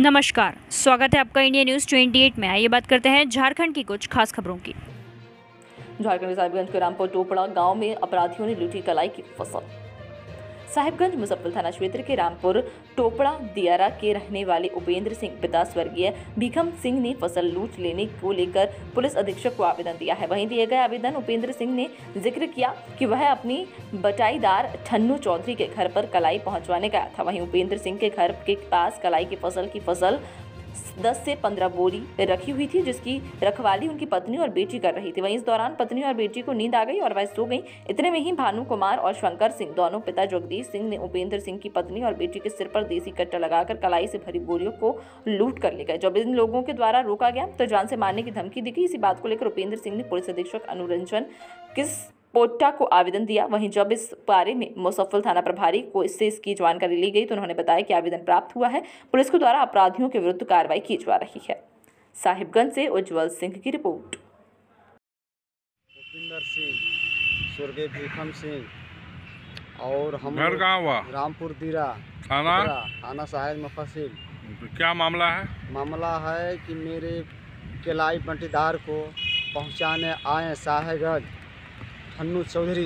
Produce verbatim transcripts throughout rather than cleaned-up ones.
नमस्कार, स्वागत है आपका इंडिया न्यूज़ अट्ठाईस में। आइए बात करते हैं झारखंड की कुछ खास खबरों की। झारखंड के साहिबगंज के रामपुर टोपड़ा गांव में अपराधियों ने लूटी कलाई की फसल। साहिबगंज मुजफ्फर थाना क्षेत्र के रामपुर टोपड़ा दियारा के रहने वाले उपेंद्र सिंह पिता स्वर्गीय भीखम सिंह ने फसल लूट लेने को लेकर पुलिस अधीक्षक को आवेदन दिया है। वहीं दिए गए आवेदन उपेंद्र सिंह ने जिक्र किया कि वह अपनी बटाईदार ठन्नू चौधरी के घर पर कलाई पहुंचवाने गया था। वहीं उपेंद्र सिंह के घर के पास कलाई की फसल की फसल दस से पंद्रह बोरी रखी हुई थी, जिसकी रखवाली उनकी पत्नी और बेटी कर रही थी। वहीं इस दौरान पत्नी और बेटी को नींद आ गई और वह सो गई। इतने में ही भानु कुमार और शंकर सिंह दोनों पिता जगदीश सिंह ने उपेंद्र सिंह की पत्नी और बेटी के सिर पर देसी कट्टा लगाकर कलाई से भरी बोरियों को लूट कर ले गए। जब इन लोगों के द्वारा रोका गया तो जान से मारने की धमकी दी गई। इसी बात को लेकर उपेंद्र सिंह ने पुलिस अधीक्षक अनुरंजन किस पोट्टा को आवेदन दिया। वहीं जब इस बारे में मुजफ्फर थाना प्रभारी को इससे इसकी जानकारी ली गई तो उन्होंने बताया कि आवेदन प्राप्त हुआ है। पुलिस के द्वारा अपराधियों के विरुद्ध कार्रवाई की जा रही है। साहिबगंज से उज्जवल सिंह की रिपोर्ट। उपेंद्र सिंह, स्वर्गीय भीखम सिंह और हम घर कहाँ हुआ? रामपुर दिरा थाना थाना साहिब मुफस्सिल। क्या मामला है? मामला है कि मेरे किलाई बंटीदार को पहुंचाने आए साहेबगंज ठन्नू चौधरी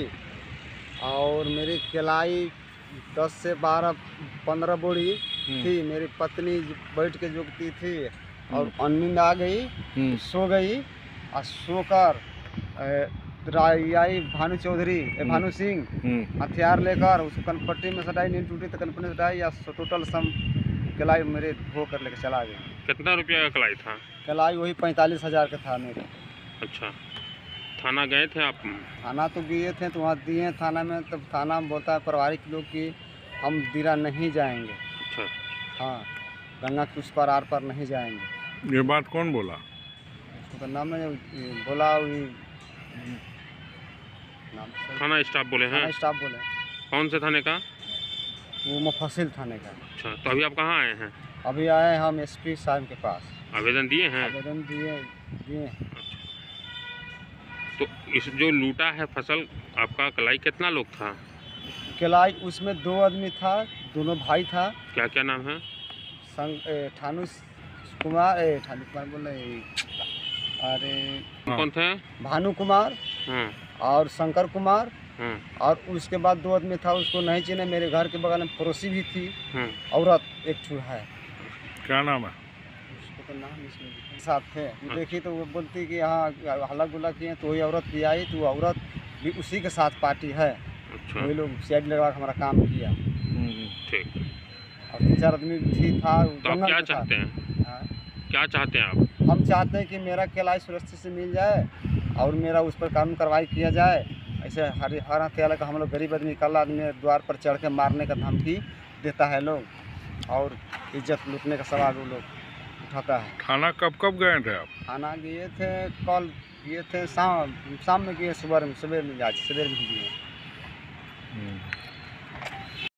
और मेरी किलाई दस से बारह पंद्रह बोरी थी। मेरी पत्नी बैठ के जुगती थी और नींद आ गई, सो गई और सोकर राई भानु चौधरी भानु सिंह हथियार लेकर उसको कनपट्टी में सटाई, नींद टूटी तो कनपट्टी में सटाई या टोटल सम किलाई मेरे धो कर लेके चला गया। कितना रुपया का कलाई था? किलाई वही पैंतालीस हजार का था मेरे। अच्छा, थाना गए थे आप? थाना तो गए थे तो वहाँ दिए थाना में, तब थाना में बोलता है पारिवारिक लोग कि हम दिरा नहीं जाएंगे। अच्छा, हाँ, गंगा के उस पर आर पर नहीं जाएंगे। ये बात कौन बोला? उसका नाम है बोला वही नाम थाना स्टाफ बोले हैं? स्टाफ बोले। कौन से थाने का? वो मुफस्सिल थाने का। अच्छा, तो अभी आप कहाँ आए हैं? अभी आए हैं हम एस पी साहब के पास। आवेदन दिए हैं? आवेदन दिए दिए तो इस जो लूटा है फसल आपका कलाई, कितना लोग था? किलाई उसमें दो आदमी था, दोनों भाई था। क्या क्या नाम है? संग ठानू कुमार ए ठानू कुमार बोले अरे कौन थे? भानु कुमार हाँ, और शंकर कुमार। हाँ, और उसके बाद दो आदमी था, उसको नहीं चिने। मेरे घर के बगल में पड़ोसी भी थी, हाँ। औरत एक ठू है। क्या नाम है? उसको तो नाम इसमें साथ थे। वो देखी तो वो बोलती कि हाँ हल्ला गुल्ला किए तो वही औरत भी आई, तो वो औरत भी उसी के साथ पार्टी है। अच्छा, वही लोग साइड लगा के हमारा काम किया। ठीक। और तीन चार आदमी भी था। तो आप क्या चाहते हैं? हाँ? क्या चाहते हैं आप? हम चाहते हैं कि मेरा किलाई सुरक्षित से मिल जाए और मेरा उस पर कानून कार्रवाई किया जाए। ऐसे हर हर हथियार का हम लोग गरीब आदमी, कल आदमी द्वार पर चढ़ के मारने का धमकी देता है लोग और इज्जत लूटने का सवाल वो लोग उठाता है। थाना कब कब गए थे आप? थाना गए थे कल, गए थे शाम शाम में गए, सुबह में सवेर में आज सवेर में गए।